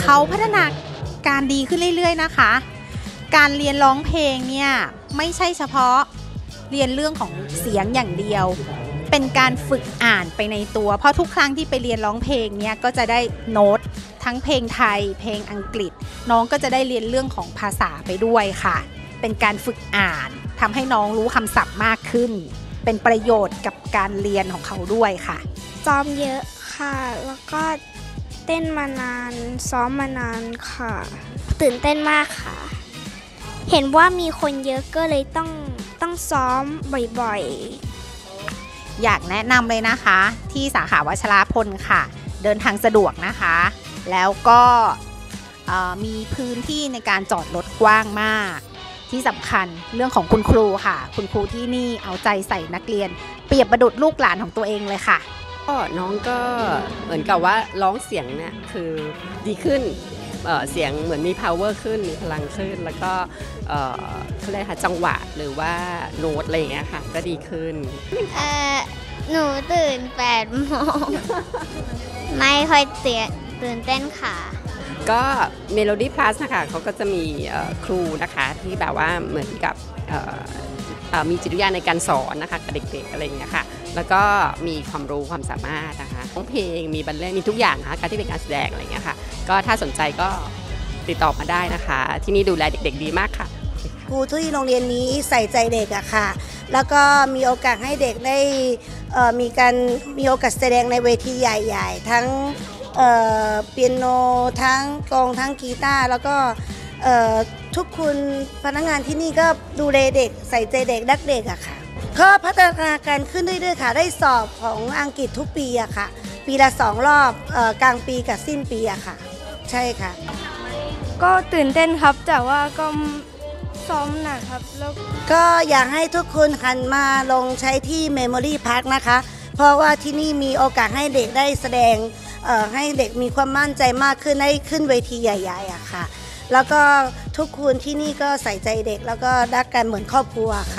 เขาพัฒนาการดีขึ้นเรื่อยๆนะคะการเรียนร้องเพลงเนี่ยไม่ใช่เฉพาะเรียนเรื่องของเสียงอย่างเดียวเป็นการฝึกอ่านไปในตัวเพราะทุกครั้งที่ไปเรียนร้องเพลงเนี่ยก็จะได้โน้ตทั้งเพลงไทยเพลงอังกฤษน้องก็จะได้เรียนเรื่องของภาษาไปด้วยค่ะเป็นการฝึกอ่านทำให้น้องรู้คำศัพท์มากขึ้นเป็นประโยชน์กับการเรียนของเขาด้วยค่ะซ้อมเยอะค่ะแล้วก็เต้นมานานซ้อมมานานค่ะตื่นเต้นมากค่ะเห็นว่ามีคนเยอะก็เลยต้องซ้อมบ่อยๆอยากแนะนำเลยนะคะที่สาขาวัชรพลค่ะเดินทางสะดวกนะคะแล้วก็มีพื้นที่ในการจอดรถกว้างมากที่สำคัญเรื่องของคุณครูค่ะคุณครูที่นี่เอาใจใส่นักเรียนเปรียบประดุจลูกหลานของตัวเองเลยค่ะน้องก็เหมือนกับว่าร้องเสียงเนี่ยคือดีขึ้นเสียงเหมือนมี power ขึ้นมีพลังขึ้นแล้วก็เขาเรียกค่ะจังหวะหรือว่าโน้ตอะไรอย่างเงี้ยค่ะก็ดีขึ้นหนูตื่น8 โมงไม่ค่อยตื่นเต้นค่ะก็ Melody Plus นะคะเขาก็จะมีครูนะคะที่แบบว่าเหมือนกับมีจิตวิทยาในการสอนนะคะกับเด็กๆอะไรอย่างเงี้ยค่ะแล้วก็มีความรู้ความสามารถนะคะร้องเพลงมีบัลเล่ต์มีทุกอย่างนะคะการที่เป็นการแสดงอะไรอย่างเงี้ยค่ะก็ถ้าสนใจก็ติดต่อมาได้นะคะที่นี่ดูแลเด็กๆดีมากค่ะครูที่โรงเรียนนี้ใส่ใจเด็กอะค่ะแล้วก็มีโอกาสให้เด็กได้มีโอกาสแสดงในเวทีใหญ่ๆทั้งเปียโนทั้งกลองทั้งกีตาร์แล้วก็ทุกคนพนักงานที่นี่ก็ดูแลเด็กใส่ใจเด็กรักเด็กอะค่ะก็พัฒนาการขึ้นเรื่อยๆค่ะได้สอบของอังกฤษทุกปีอะค่ะปีละ2 รอบกลางปีกับสิ้นปีอะค่ะใช่ค่ะก็ตื่นเต้นครับแต่ว่าก็ซ้อมหนักครับแล้วก็อยากให้ทุกคนหันมาลงใช้ที่ Memory Park นะคะเพราะว่าที่นี่มีโอกาสให้เด็กได้แสดงให้เด็กมีความมั่นใจมากขึ้นได้ขึ้นเวทีใหญ่ๆอะค่ะแล้วก็ทุกคนที่นี่ก็ใส่ใจเด็กแล้วก็รักกันเหมือนครอบครัวค่ะ